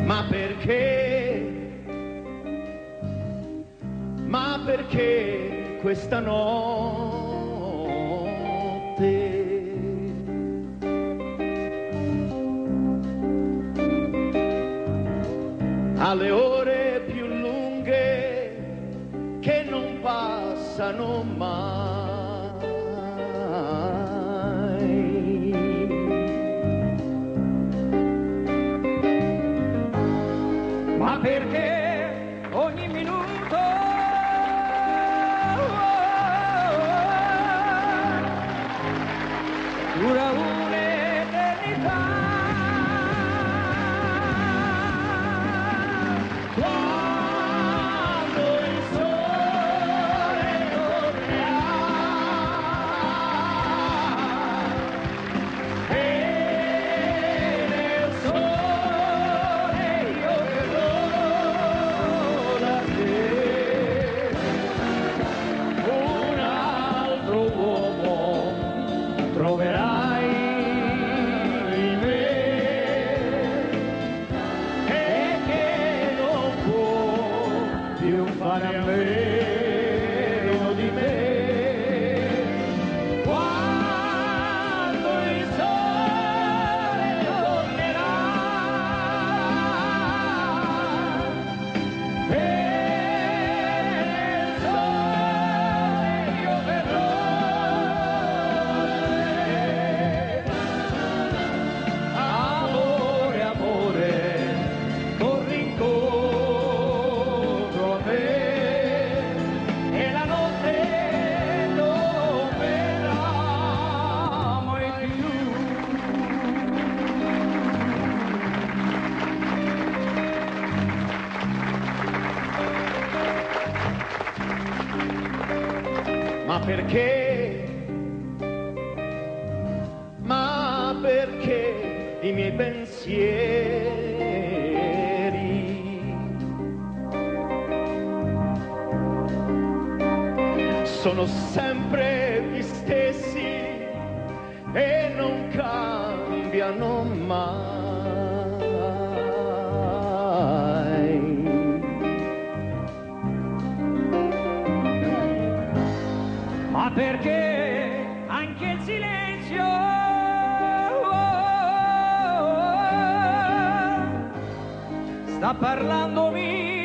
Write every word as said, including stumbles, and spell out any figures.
Ma perché? Ma perché questa notte alle ore più lunghe che non passano mai? Ma perché ogni minuto dura un'eternità? Quando il sole tornerà e nel sole io verrò da te, un altro uomo troverai in me, e che non può più fare a meno di me. Quando il sole tornerà e nel sole io verrò da te. Amore, amore, corri incontro a me e la notte non verrà mai più. Ma perché? Ma perché i miei pensieri sono sempre gli stessi e non cambiano mai? Ma perché anche il silenzio sta parlandomi